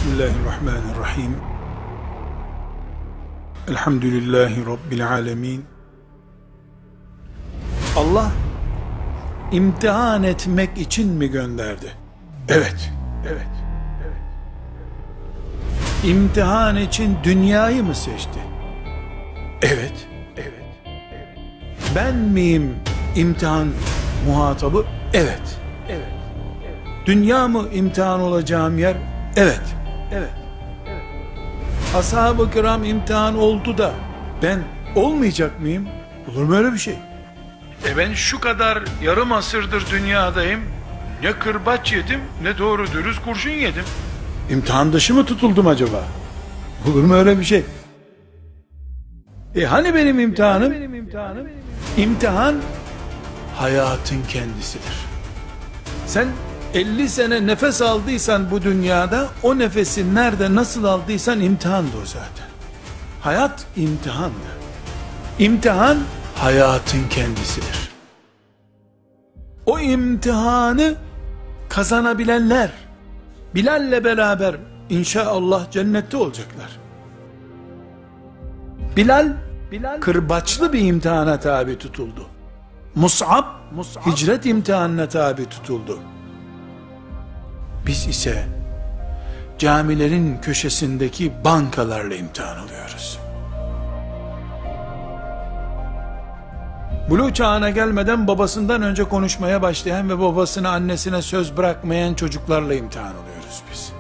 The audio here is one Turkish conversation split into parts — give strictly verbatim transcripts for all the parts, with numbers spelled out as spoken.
Bismillahirrahmanirrahim. Elhamdülillahi Rabbil alemin. Allah imtihan etmek için mi gönderdi? Evet, evet, evet. İmtihan için dünyayı mı seçti? Evet, evet, evet. Ben miyim imtihan muhatabı? Evet, evet, evet. Dünya mı imtihan olacağım yer? Evet, evet, evet. Ashab-ı kiram imtihan oldu da ben olmayacak mıyım? Olur mu öyle bir şey? E ben şu kadar yarım asırdır dünyadayım, ne kırbaç yedim ne doğru dürüst kurşun yedim. İmtihan dışı mı tutuldum acaba? Olur mu öyle bir şey? E hani benim imtihanım? Benim imtihanım? İmtihan hayatın kendisidir. Sen elli sene nefes aldıysan bu dünyada, o nefesi nerede nasıl aldıysan imtihandı o zaten. Hayat imtihandır. İmtihan hayatın kendisidir. O imtihanı kazanabilenler Bilal'le beraber inşallah cennette olacaklar. Bilal, Bilal kırbaçlı bir imtihana tabi tutuldu. Mus'ab, Mus'ab hicret imtihanına tabi tutuldu. Biz ise camilerin köşesindeki bankalarla imtihan alıyoruz. Buluğ çağına gelmeden babasından önce konuşmaya başlayan ve babasına annesine söz bırakmayan çocuklarla imtihan alıyoruz biz.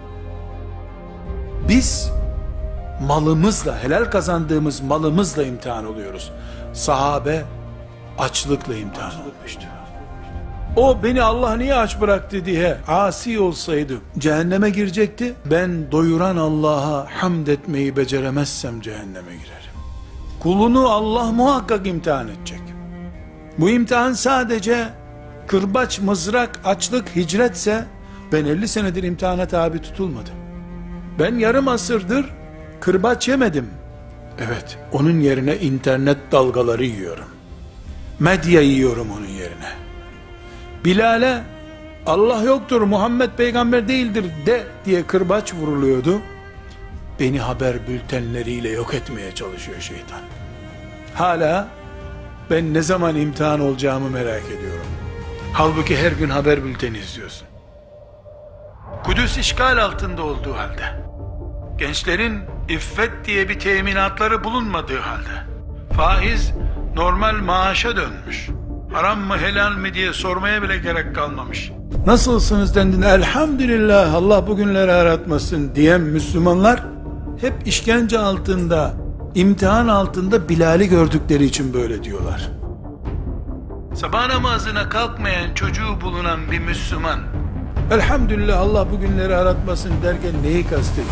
Biz malımızla, helal kazandığımız malımızla imtihan oluyoruz. Sahabe açlıkla imtihan olmuştu. O beni Allah niye aç bıraktı diye asi olsaydı cehenneme girecekti. Ben doyuran Allah'a hamd etmeyi beceremezsem cehenneme girerim. Kulunu Allah muhakkak imtihan edecek. Bu imtihan sadece kırbaç, mızrak, açlık, hicretse ben elli senedir imtihana tabi tutulmadım. Ben yarım asırdır kırbaç yemedim. Evet, onun yerine internet dalgaları yiyorum. Medya yiyorum onun yerine. Bilal'e Allah yoktur, Muhammed peygamber değildir de diye kırbaç vuruluyordu. Beni haber bültenleriyle yok etmeye çalışıyor şeytan. Hala ben ne zaman imtihan olacağımı merak ediyorum. Halbuki her gün haber bülteni izliyorsun. Kudüs işgal altında olduğu halde, gençlerin iffet diye bir teminatları bulunmadığı halde, faiz normal maaşa dönmüş, haram mı helal mi diye sormaya bile gerek kalmamış. Nasılsınız dendiğinde elhamdülillah Allah bugünleri aratmasın diyen Müslümanlar hep işkence altında, imtihan altında Bilal'i gördükleri için böyle diyorlar. Sabah namazına kalkmayan çocuğu bulunan bir Müslüman elhamdülillah Allah bugünleri aratmasın derken neyi kastediyor?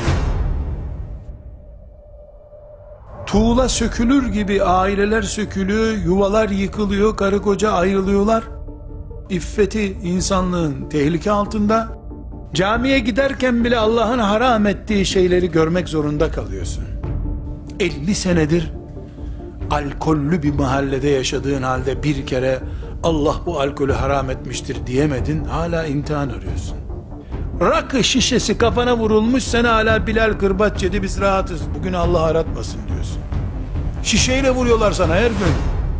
Tuğla sökülür gibi aileler sökülüyor, yuvalar yıkılıyor, karı koca ayrılıyorlar. İffeti insanlığın tehlike altında. Camiye giderken bile Allah'ın haram ettiği şeyleri görmek zorunda kalıyorsun. elli senedir alkollü bir mahallede yaşadığın halde bir kere Allah bu alkolü haram etmiştir diyemedin, hala imtihan arıyorsun. Rakı şişesi kafana vurulmuş, sen hala Bilal kırbaç yedi biz rahatız bugün Allah aratmasın diyorsun. Şişeyle vuruyorlar sana her gün.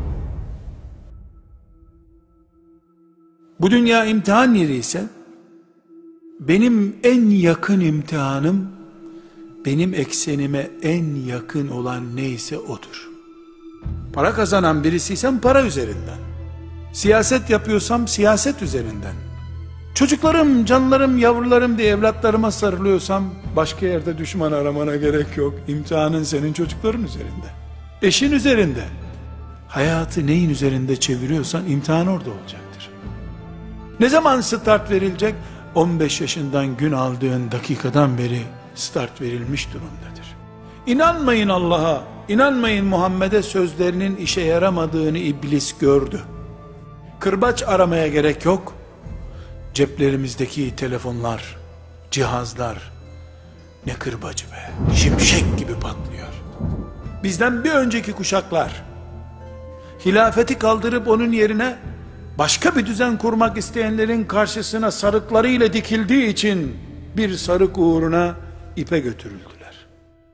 Bu dünya imtihan yeri ise benim en yakın imtihanım, benim eksenime en yakın olan neyse odur. Para kazanan birisiysem para üzerinden, siyaset yapıyorsam siyaset üzerinden, çocuklarım, canlarım, yavrularım diye evlatlarıma sarılıyorsam başka yerde düşman aramana gerek yok. İmtihanın senin çocukların üzerinde, eşin üzerinde. Hayatı neyin üzerinde çeviriyorsan imtihan orada olacaktır. Ne zaman start verilecek? on beş yaşından gün aldığın dakikadan beri start verilmiş durumdadır. İnanmayın Allah'a, inanmayın Muhammed'e sözlerinin işe yaramadığını iblis gördü. Kırbaç aramaya gerek yok. Ceplerimizdeki telefonlar, cihazlar, ne kırbacı be, şimşek gibi patlıyor. Bizden bir önceki kuşaklar, hilafeti kaldırıp onun yerine başka bir düzen kurmak isteyenlerin karşısına sarıklarıyla dikildiği için bir sarık uğruna ipe götürüldüler.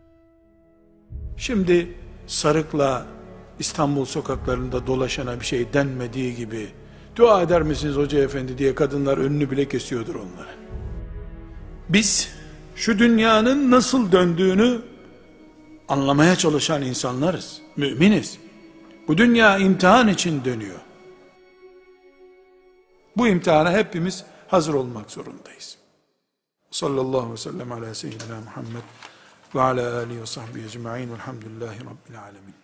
Şimdi sarıkla İstanbul sokaklarında dolaşana bir şey denmediği gibi, dua eder misiniz hoca efendi diye kadınlar önünü bile kesiyordur onları. Biz şu dünyanın nasıl döndüğünü anlamaya çalışan insanlarız, müminiz. Bu dünya imtihan için dönüyor. Bu imtihana hepimiz hazır olmak zorundayız. Sallallahu aleyhi ve sellem ala seyyidina Muhammed ve ala alihi ve sahbihi ecma'in velhamdülillahi rabbil alemin.